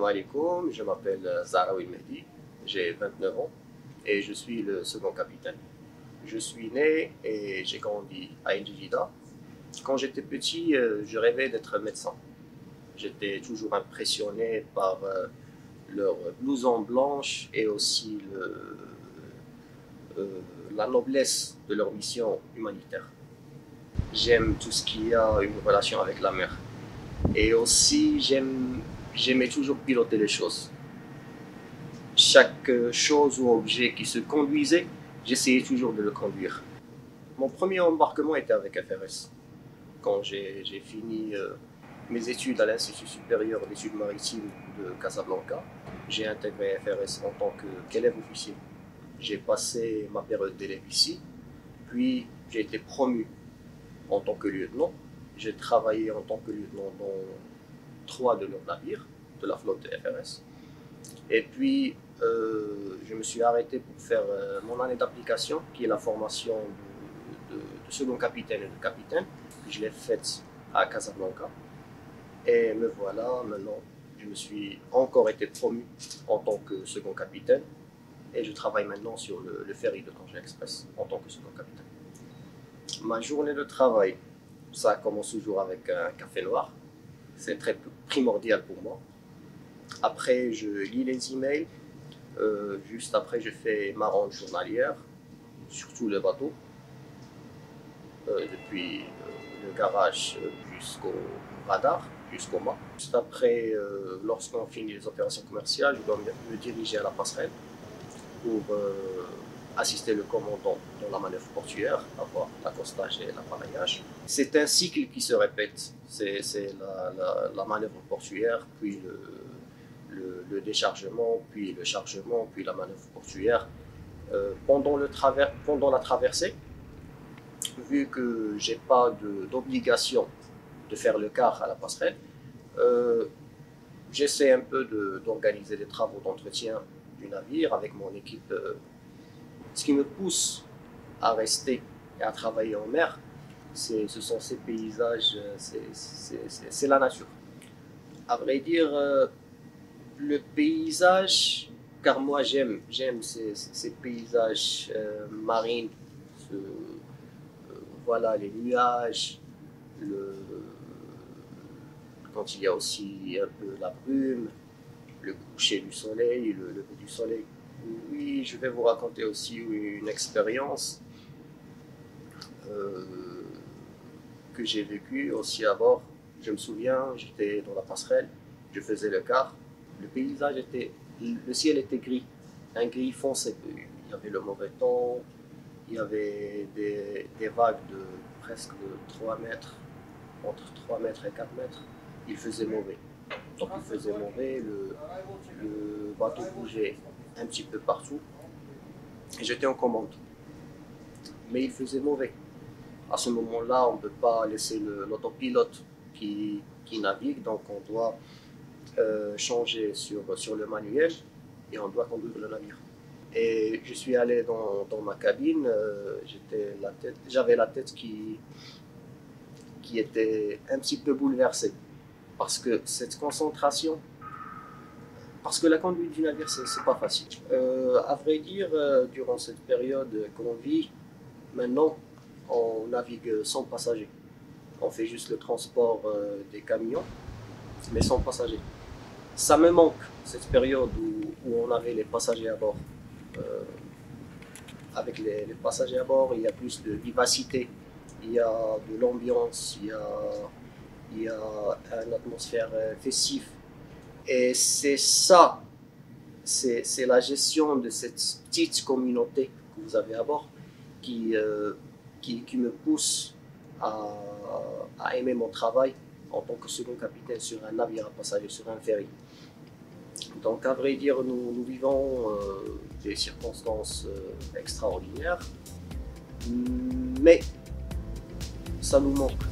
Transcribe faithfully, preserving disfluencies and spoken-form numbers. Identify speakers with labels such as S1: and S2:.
S1: alaikum, je m'appelle Zahraoui Mehdi, j'ai vingt-neuf ans et je suis le second capitaine. Je suis né et j'ai grandi à N'Djidjidah. Quand j'étais petit, je rêvais d'être médecin. J'étais toujours impressionné par leur blouson blanche et aussi le, euh, la noblesse de leur mission humanitaire. J'aime tout ce qui a une relation avec la mer. Et aussi, j'aimais toujours piloter les choses. Chaque chose ou objet qui se conduisait, j'essayais toujours de le conduire. Mon premier embarquement était avec F R S. Quand j'ai fini euh, mes études à l'Institut supérieur d'études maritimes de Casablanca, j'ai intégré F R S en tant qu'élève officier. J'ai passé ma période d'élève ici, puis j'ai été promu en tant que lieutenant. J'ai travaillé en tant que lieutenant dans trois de leurs navires de la flotte de F R S. Et puis, euh, je me suis arrêté pour faire euh, mon année d'application, qui est la formation de, de, de second capitaine et de capitaine. Je l'ai faite à Casablanca. Et me voilà, maintenant, je me suis encore été promu en tant que second capitaine. Et je travaille maintenant sur le, le ferry de Tanger Express en tant que second capitaine. Ma journée de travail, ça commence toujours avec un café noir. C'est très primordial pour moi. Après, je lis les emails. Euh, juste après, je fais ma ronde journalière, surtout le bateau, euh, depuis euh, le garage jusqu'au radar, jusqu'au mât. Juste après, euh, lorsqu'on finit les opérations commerciales, je dois me diriger à la passerelle pour euh, assister le commandant dans la manœuvre portuaire, avoir l'accostage et l'appareillage. C'est un cycle qui se répète. C'est la, la, la manœuvre portuaire, puis le, le, le déchargement, puis le chargement, puis la manœuvre portuaire. Euh, pendant, le travers, pendant la traversée, vu que je n'ai pas d'obligation de, de faire le quart à la passerelle, euh, j'essaie un peu d'organiser de, des travaux d'entretien du navire avec mon équipe. Euh, ce qui me pousse à rester et à travailler en mer, ce sont ces paysages, c'est la nature. À vrai dire, euh, le paysage, car moi j'aime j'aime ces, ces paysages euh, marines, ce, euh, voilà les nuages, le, quand il y a aussi un peu la brume, le coucher du soleil, le lever du soleil. Oui, je vais vous raconter aussi une expérience euh, que j'ai vécue aussi à bord. Je me souviens, j'étais dans la passerelle, je faisais le quart. Le paysage était, le ciel était gris, un gris foncé. Il y avait le mauvais temps, il y avait des, des vagues de presque trois mètres, entre trois mètres et quatre mètres. Il faisait mauvais. Donc il faisait mauvais, le, le bateau bougeait un petit peu partout et j'étais en commande. Mais il faisait mauvais. À ce moment-là, on ne peut pas laisser l'autopilote qui, qui navigue, donc on doit euh, changer sur, sur le manuel et on doit conduire le navire. Et je suis allé dans, dans ma cabine, euh, j'avais la tête qui, qui était un petit peu bouleversée parce que cette concentration, parce que la conduite du navire, c'est pas facile. Euh, à vrai dire, euh, durant cette période qu'on vit, maintenant, on navigue sans passagers. On fait juste le transport euh, des camions, mais sans passagers. Ça me manque, cette période où, où on avait les passagers à bord. Euh, avec les, les passagers à bord, il y a plus de vivacité, il y a de l'ambiance, il y a, il y a une atmosphère festive. Et c'est ça, c'est la gestion de cette petite communauté que vous avez à bord qui, euh, qui, qui me pousse à, à aimer mon travail en tant que second capitaine sur un navire à passagers, sur un ferry. Donc à vrai dire, nous, nous vivons euh, des circonstances euh, extraordinaires, mais ça nous manque.